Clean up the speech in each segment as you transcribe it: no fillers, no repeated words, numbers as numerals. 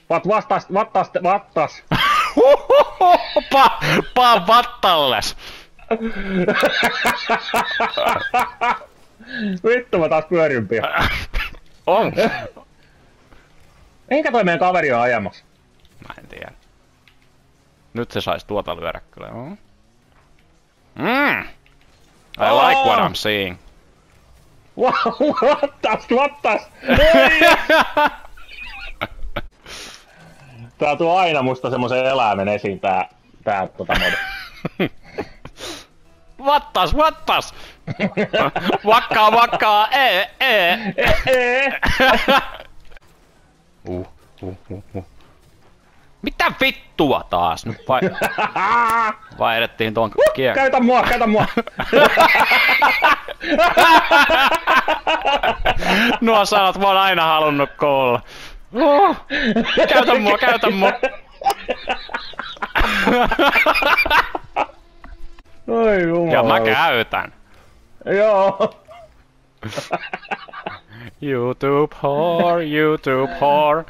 Vattas. Paa vattalles. Vittu mä taas pyörympi. On. Mihinkä toi meidän kaveri on ajamassa? Mä en tiedä. Nyt se sais tuota lyödä kyllä. I like what I'm seeing. Vattas! Tää tuo aina musta semmosen eläimen esiin tää mode. Vattas! Vakkaa! Mitä vittua taas nyt vai edettiin tuon Käytä mua! Nuo sanat mä oon aina halunnut kuulla. Käytä mua! Oi jumala. Ja mä käytän. Joo. YouTube whore.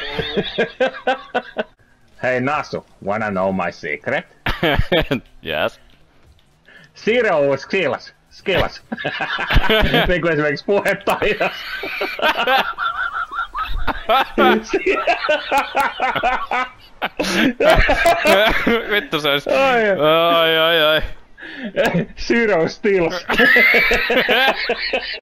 Hei Nasu, wanna know my secret? Yes. Zero skills. Niin kuin esimerkiksi puhetaidot. Vittu se ois. Ai. Zero stills.